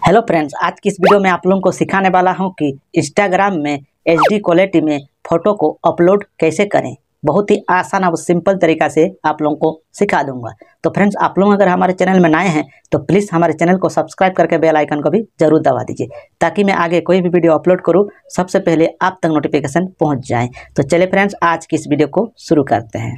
Hello friends, आज की इस वीडियो में आप लोगों को सिखाने वाला हूं कि इंस्टाग्राम में एचडी क्वालिटी में फ़ोटो को अपलोड कैसे करें। बहुत ही आसान और सिंपल तरीका से आप लोगों को सिखा दूंगा। तो फ्रेंड्स, आप लोग अगर हमारे चैनल में नए हैं तो प्लीज़ हमारे चैनल को सब्सक्राइब करके बेल आइकन को भी जरूर दबा दीजिए, ताकि मैं आगे कोई भी वीडियो अपलोड करूँ सबसे पहले आप तक नोटिफिकेशन पहुँच जाए। तो चलिए फ्रेंड्स, आज की इस वीडियो को शुरू करते हैं।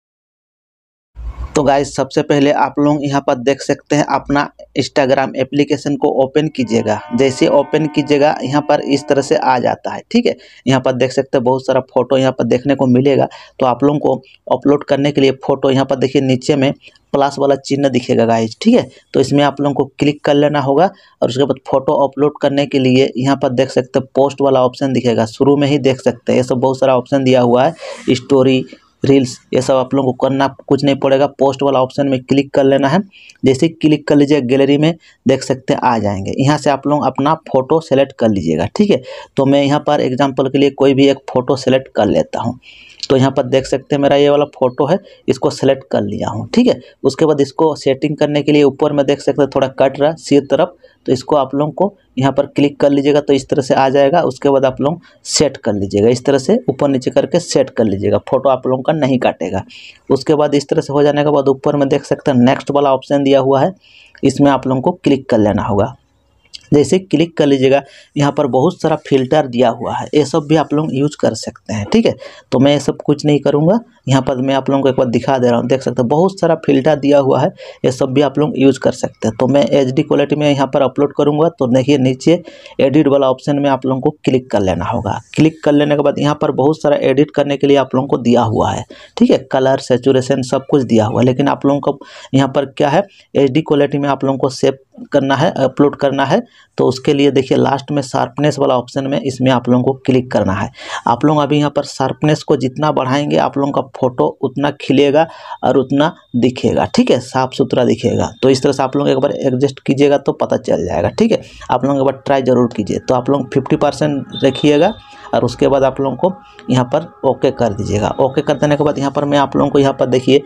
तो गाइस, सबसे पहले आप लोग यहाँ पर देख सकते हैं अपना इंस्टाग्राम एप्लीकेशन को ओपन कीजिएगा। जैसे ओपन कीजिएगा यहाँ पर इस तरह से आ जाता है। ठीक है, यहाँ पर देख सकते हैं बहुत सारा फोटो यहाँ पर देखने को मिलेगा। तो आप लोगों को अपलोड करने के लिए फ़ोटो यहाँ पर देखिए नीचे में प्लस वाला चिन्ह दिखेगा गाइस। ठीक है, तो इसमें आप लोगों को क्लिक कर लेना होगा और उसके बाद फ़ोटो अपलोड करने के लिए यहाँ पर देख सकते हैं पोस्ट वाला ऑप्शन दिखेगा। शुरू में ही देख सकते हैं ये सब बहुत सारा ऑप्शन दिया हुआ है, स्टोरी, रील्स, ये सब आप लोगों को करना कुछ नहीं पड़ेगा। पोस्ट वाला ऑप्शन में क्लिक कर लेना है। जैसे ही क्लिक कर लीजिए गैलरी में देख सकते हैं आ जाएंगे। यहाँ से आप लोग अपना फ़ोटो सेलेक्ट कर लीजिएगा। ठीक है, तो मैं यहाँ पर एग्जांपल के लिए कोई भी एक फ़ोटो सेलेक्ट कर लेता हूँ। तो यहाँ पर देख सकते हैं मेरा ये वाला फ़ोटो है, इसको सेलेक्ट कर लिया हूँ। ठीक है, उसके बाद इसको सेटिंग करने के लिए ऊपर में देख सकते हैं थोड़ा कट रहा है सिर तरफ, तो इसको आप लोगों को यहाँ पर क्लिक कर लीजिएगा तो इस तरह से आ जाएगा। उसके बाद आप लोग सेट कर लीजिएगा, इस तरह से ऊपर नीचे करके सेट कर लीजिएगा, फ़ोटो आप लोगों का नहीं काटेगा। उसके बाद इस तरह से हो जाने के बाद ऊपर में देख सकते हैं नेक्स्ट वाला ऑप्शन दिया हुआ है, इसमें आप लोगों को क्लिक कर लेना होगा। जैसे क्लिक कर लीजिएगा यहाँ पर बहुत सारा फ़िल्टर दिया हुआ है, ये सब भी आप लोग यूज कर सकते हैं। ठीक है, तो मैं ये सब कुछ नहीं करूँगा। यहाँ पर मैं आप लोगों को एक बार दिखा दे रहा हूँ, देख सकते हैं बहुत सारा फ़िल्टर दिया हुआ है, ये सब भी आप लोग यूज़ कर सकते हैं। तो मैं एचडी क्वालिटी में यहाँ पर अपलोड करूँगा। तो देखिए नीचे एडिट वाला ऑप्शन में आप लोगों को क्लिक कर लेना होगा। क्लिक कर लेने के बाद यहाँ पर बहुत सारा एडिट करने के लिए आप लोगों को दिया हुआ है। ठीक है, कलर, सैचुरेशन सब कुछ दिया हुआ है, लेकिन आप लोगों को यहाँ पर क्या है, एचडी क्वालिटी में आप लोगों को सेव करना है, अपलोड करना है। तो उसके लिए देखिए लास्ट में शार्पनेस वाला ऑप्शन में इसमें आप लोगों को क्लिक करना है। आप लोग अभी यहाँ पर शार्पनेस को जितना बढ़ाएंगे आप लोगों का फ़ोटो उतना खिलेगा और उतना दिखेगा। ठीक है, साफ़ सुथरा दिखेगा। तो इस तरह से आप लोग एक बार एडजस्ट कीजिएगा तो पता चल जाएगा। ठीक है, आप लोग एक बार ट्राई ज़रूर कीजिए। तो आप लोग 50% रखिएगा और उसके बाद आप लोगों को यहाँ पर ओके कर दीजिएगा। ओके कर देने के बाद यहाँ पर मैं आप लोगों को यहाँ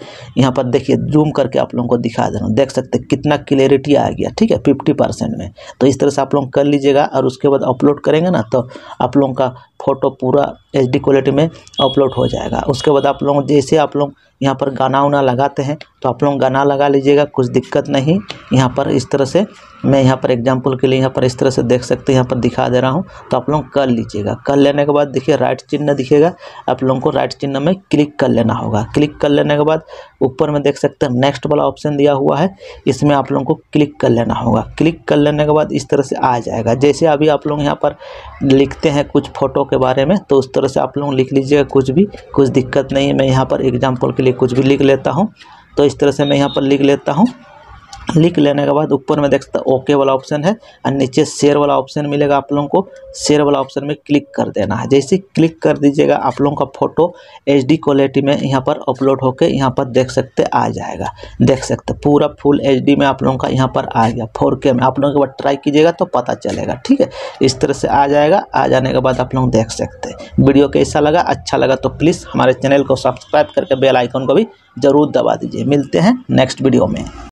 पर देखिए जूम करके आप लोगों को दिखा दे रहा हूँ। देख सकते हैं कितना क्लियरिटी आ गया। ठीक है, 50% में। तो इस तरह से आप लोग कर लीजिएगा और उसके बाद अपलोड करेंगे ना तो आप लोगों का फ़ोटो पूरा एचडी क्वालिटी में अपलोड हो जाएगा। उसके बाद आप लोग जैसे आप लोग यहाँ पर गाना उना लगाते हैं तो आप लोग गाना लगा लीजिएगा, कुछ दिक्कत नहीं। यहाँ पर इस तरह से मैं यहाँ पर एग्जांपल के लिए यहाँ पर इस तरह से देख सकते हैं, यहाँ पर दिखा दे रहा हूँ। तो आप लोग कर लीजिएगा। कर लेने के बाद देखिए राइट चिन्ह दिखेगा, आप लोगों को राइट चिन्ह में क्लिक कर लेना होगा। क्लिक कर लेने के बाद ऊपर में देख सकते हैं नेक्स्ट वाला ऑप्शन दिया हुआ है, इसमें आप लोगों को क्लिक कर लेना होगा। क्लिक कर लेने के बाद इस तरह से आ जाएगा। जैसे अभी आप लोग यहाँ पर लिखते हैं कुछ फ़ोटो के बारे में, तो उस तरह से आप लोग लिख लीजिएगा कुछ भी, कुछ दिक्कत नहीं है। मैं यहाँ पर एग्जांपल के लिए कुछ भी लिख लेता हूँ। तो इस तरह से मैं यहाँ पर लिख लेता हूँ। लिख लेने के बाद ऊपर में देख सकते हैं ओके वाला ऑप्शन है और नीचे शेयर वाला ऑप्शन मिलेगा। आप लोगों को शेयर वाला ऑप्शन में क्लिक कर देना है। जैसे क्लिक कर दीजिएगा आप लोगों का फ़ोटो एचडी क्वालिटी में यहाँ पर अपलोड होके यहाँ पर देख सकते आ जाएगा। देख सकते पूरा फुल एचडी में आप लोगों का यहाँ पर आ गया। 4K में आप लोगों के बाद ट्राई कीजिएगा तो पता चलेगा। ठीक है, इस तरह से आ जाएगा। आ जाने के बाद आप लोग देख सकते हैं। वीडियो कैसा लगा, अच्छा लगा तो प्लीज़ हमारे चैनल को सब्सक्राइब करके बेल आइकन को भी ज़रूर दबा दीजिए। मिलते हैं नेक्स्ट वीडियो में।